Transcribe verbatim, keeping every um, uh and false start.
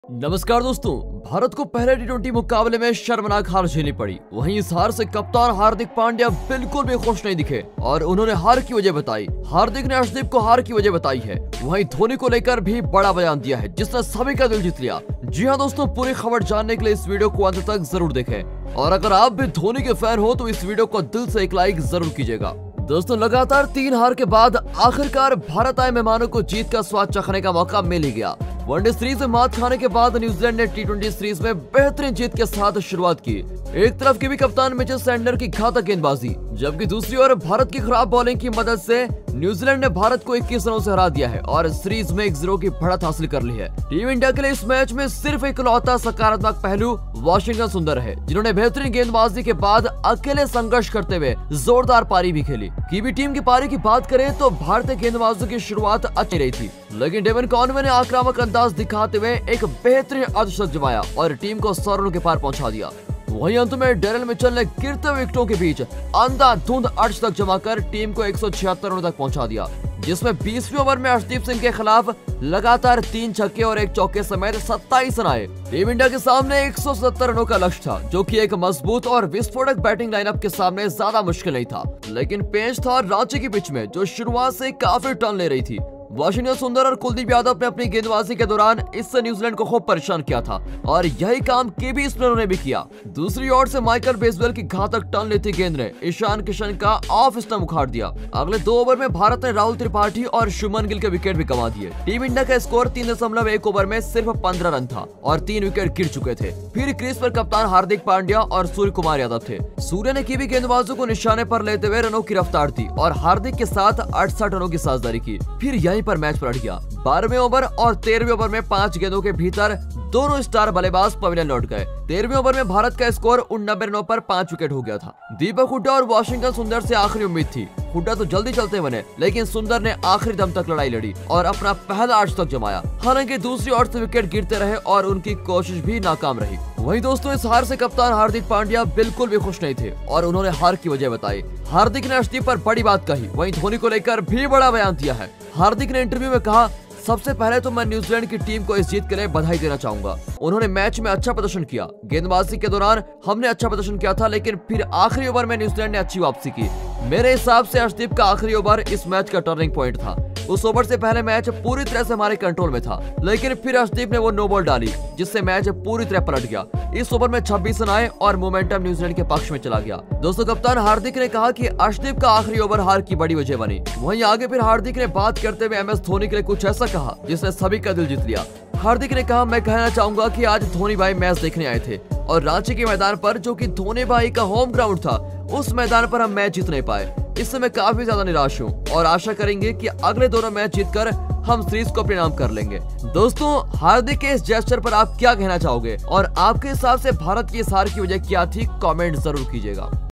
नमस्कार दोस्तों, भारत को पहले टी ट्वेंटी मुकाबले में शर्मनाक हार झेलनी पड़ी। वहीं इस हार से कप्तान हार्दिक पांड्या बिल्कुल भी खुश नहीं दिखे और उन्होंने हार की वजह बताई। हार्दिक ने अर्शदीप को हार की वजह बताई है। वहीं धोनी को लेकर भी बड़ा बयान दिया है जिसने सभी का दिल जीत लिया। जी हाँ दोस्तों, पूरी खबर जानने के लिए इस वीडियो को अंत तक जरूर देखें और अगर आप भी धोनी के फैन हो तो इस वीडियो को दिल से एक लाइक जरूर कीजिएगा। दोस्तों, लगातार तीन हार के बाद आखिरकार भारत आए मेहमानों को जीत का स्वाद चखने का मौका मिल ही गया। वनडे सीरीज में मात खाने के बाद न्यूजीलैंड ने टी ट्वेंटी सीरीज में बेहतरीन जीत के साथ शुरुआत की। एक तरफ की भी कप्तान मिचेल सैंटनर की घातक गेंदबाजी, जबकि दूसरी ओर भारत की खराब बॉलिंग की मदद से न्यूजीलैंड ने भारत को इक्कीस रनों से हरा दिया है और सीरीज में एक जीरो की बढ़त हासिल कर ली है। टीम इंडिया के लिए इस मैच में सिर्फ इकलौता सकारात्मक पहलू वाशिंगटन सुंदर है, जिन्होंने बेहतरीन गेंदबाजी के बाद अकेले संघर्ष करते हुए जोरदार पारी भी खेली। कीवी टीम की पारी की बात करें तो भारतीय गेंदबाजों की शुरुआत अच्छी रही थी, लेकिन डेवन कॉनवे ने आक्रामक अंदाज दिखाते हुए एक बेहतरीन अर्धशतक जमाया और टीम को सौ रनों के पार पहुंचा दिया। वहीं अंत में डेरिल मिचेल ने गिरते विकेटों के बीच अंधाधुंध अर्धशतक जमाकर टीम को एक सौ छिहत्तर रनों तक पहुंचा दिया, जिसमें बीसवीं ओवर में अर्शदीप सिंह के खिलाफ लगातार तीन छक्के और एक चौके समेत सत्ताईस रन आए। टीम इंडिया के सामने एक सौ सत्तर रनों का लक्ष्य था, जो कि एक मजबूत और विस्फोटक बैटिंग लाइनअप के सामने ज्यादा मुश्किल नहीं था। लेकिन पेश था रांची की पिच में, जो शुरुआत से काफी टर्न ले रही थी। वाशिंगटन सुंदर और कुलदीप यादव ने अपनी गेंदबाजी के दौरान इससे न्यूजीलैंड को खूब परेशान किया था और यही काम केबी स्पिनरों ने भी किया। दूसरी ओर से माइकल बेसवेल की घातक टर्न लेती गेंद ने ईशान किशन का ऑफ स्टंप उखाड़ दिया। अगले दो ओवर में भारत ने राहुल त्रिपाठी और शुभमन गिल के विकेट भी गंवा दिए। टीम इंडिया का स्कोर तीन दशमलव एक ओवर में सिर्फ पंद्रह रन था और तीन विकेट गिर चुके थे। फिर क्रीज पर कप्तान हार्दिक पांड्या और सूर्य कुमार यादव थे। सूर्य ने कीवी गेंदबाजों को निशाने पर लेते हुए रनों की रफ्तार दी और हार्दिक के साथ अड़सठ रनों की साझेदारी की। फिर यहीं पर मैच पलट गया। बारहवें ओवर और तेरहवें ओवर में पांच गेंदों के भीतर दोनों स्टार बल्लेबाज पवेलियन लौट गए। तेरहवें ओवर में भारत का स्कोर उन्नबे रनों पर पांच विकेट हो गया था। दीपक हुड्डा और वाशिंगटन सुंदर से आखिरी उम्मीद थी। हुड्डा तो जल्दी चलते बने, लेकिन सुंदर ने आखिरी दम तक लड़ाई लड़ी और अपना पहला अर्धशतक जमाया। हालांकि दूसरी ओर से विकेट गिरते रहे और उनकी कोशिश भी नाकाम रही। वहीं दोस्तों, इस हार से कप्तान हार्दिक पांड्या बिल्कुल भी खुश नहीं थे और उन्होंने हार की वजह बताई। हार्दिक ने अर्शदीप पर बड़ी बात कही, वहीं धोनी को लेकर भी बड़ा बयान दिया है। हार्दिक ने इंटरव्यू में कहा, सबसे पहले तो मैं न्यूजीलैंड की टीम को इस जीत के लिए बधाई देना चाहूंगा। उन्होंने मैच में अच्छा प्रदर्शन किया। गेंदबाजी के दौरान हमने अच्छा प्रदर्शन किया था, लेकिन फिर आखिरी ओवर में न्यूजीलैंड ने अच्छी वापसी की। मेरे हिसाब से अर्शदीप का आखिरी ओवर इस मैच का टर्निंग पॉइंट था। उस ओवर से पहले मैच पूरी तरह से हमारे कंट्रोल में था, लेकिन फिर अर्शदीप ने वो नो बॉल डाली जिससे मैच पूरी तरह पलट गया। इस ओवर में छब्बीस रन आए और मोमेंटम न्यूजीलैंड के पक्ष में चला गया। दोस्तों, कप्तान हार्दिक ने कहा कि अर्शदीप का आखिरी ओवर हार की बड़ी वजह बनी। वहीं आगे फिर हार्दिक ने बात करते हुए एम एस धोनी के लिए कुछ ऐसा कहा जिसने सभी का दिल जीत लिया। हार्दिक ने कहा, मैं कहना चाहूंगा कि आज धोनी भाई मैच देखने आए थे और रांची के मैदान पर, जो कि धोनी भाई का होम ग्राउंड था, उस मैदान पर हम मैच जीत नहीं पाए। इससे मैं काफी ज्यादा निराश हूँ और आशा करेंगे कि अगले दोनों मैच जीतकर हम सीरीज को अपने नाम कर लेंगे। दोस्तों, हार्दिक के इस जेस्चर पर आप क्या कहना चाहोगे और आपके हिसाब से भारत की इस हार की वजह क्या थी? कमेंट जरूर कीजिएगा।